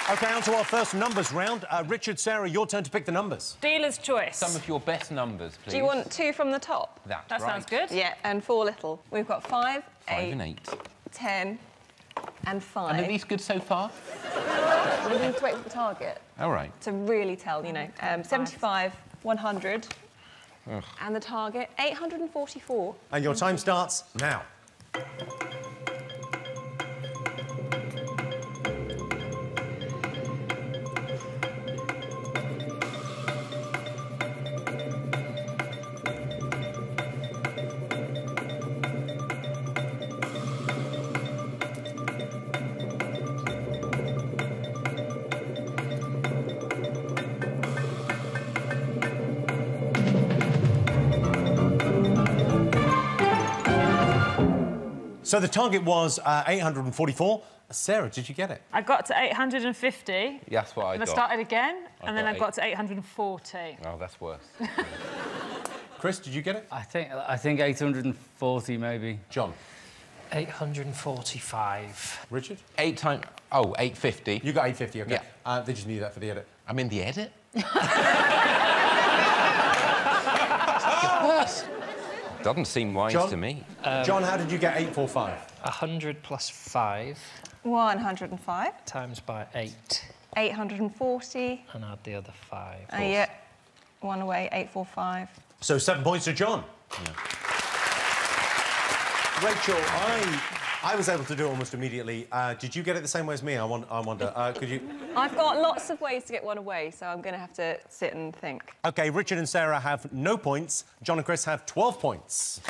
OK, on to our first numbers round. Richard, Sarah, your turn to pick the numbers. Dealer's choice. Some of your best numbers, please. Do you want 2 from the top? That right. Sounds good. Yeah, and 4 little. We've got 5, 5 and 8. 10 and 5. And are these good so far? We need to wait for the target. All right. To really tell, you know. 75, 100. Ugh. And the target, 844. And your time starts now. So the target was 844. Sarah, did you get it? I got to 850. That's what I got. And I started again, and then I got to 840. Oh, that's worse. Chris, did you get it? I think 840, maybe. John? 845. Richard? 8 times... Oh, 850. You got 850, OK. Yeah. They just need that for the edit. I'm in the edit? Doesn't seem wise to me. John, how did you get 845? 100 plus 5. 105. Times by 8. 840. And add the other 5. Yeah. 1 away, 845. So 7 points to John. Yeah. Rachel, I was able to do it almost immediately. Did you get it the same way as me? I wonder. Could you... I've got lots of ways to get 1 away, so I'm going to have to sit and think. OK, Richard and Sarah have no points. John and Chris have 12 points.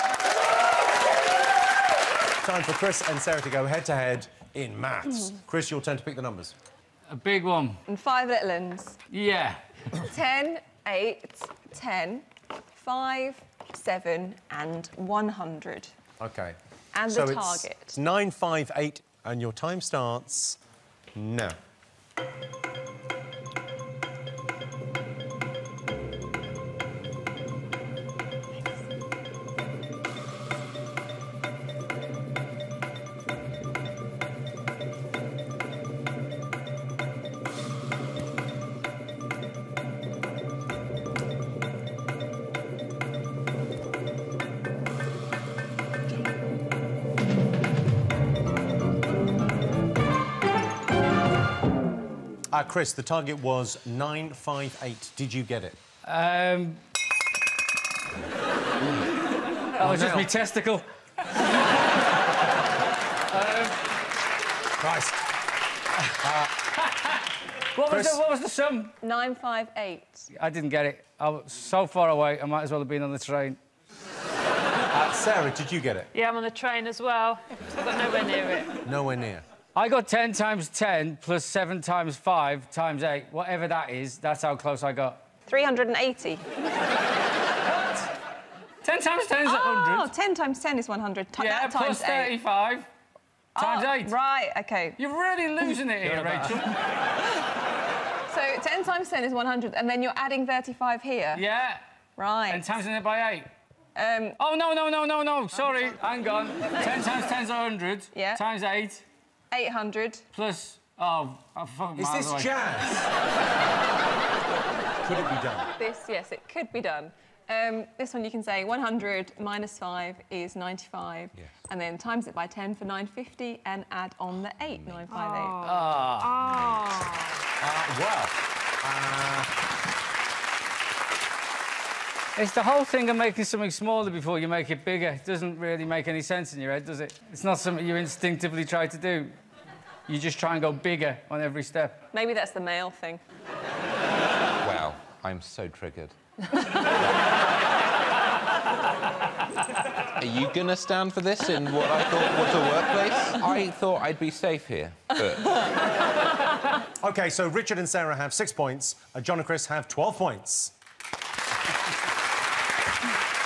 Time for Chris and Sarah to go head-to-head in maths. Chris, your turn to pick the numbers. A big one. And 5 little ones. Yeah. 10, 8, 10, 5, 7 and 100. OK. And so the target. It's 958, and your time starts now. Chris, the target was 958. Did you get it? That was just my testicle. Christ. What was the sum? 958. I didn't get it. I was so far away, I might as well have been on the train. Sarah, did you get it? Yeah, I'm on the train as well. I got nowhere near it. Nowhere near. I got 10 times 10 plus 7 times 5 times 8. Whatever that is, that's how close I got. 380. What? 10 times 10 is 100. Oh, 10 times 10 is 100. Yeah, that plus times 35 times 8. Right, OK. You're really losing it here, Rachel. So 10 times 10 is 100, and then you're adding 35 here? Yeah. Right. And times it by 8. Oh, no. Sorry, hang on. 10 times 10 is 100. Yeah. Times 8. 800. Plus... Oh, I'm fucking miles away. Is this jazz? Could it be done? Yes, it could be done. This one you can say 100 minus 5 is 95. Yes. And then times it by 10 for 950 and add on the 8, 958. It's the whole thing of making something smaller before you make it bigger. It doesn't really make any sense in your head, does it? It's not something you instinctively try to do. You just try and go bigger on every step. Maybe that's the male thing. Wow, I'm so triggered. Are you going to stand for this in what I thought was a workplace? I thought I'd be safe here, but... OK, so Richard and Sarah have 6 points. John and Chris have 12 points.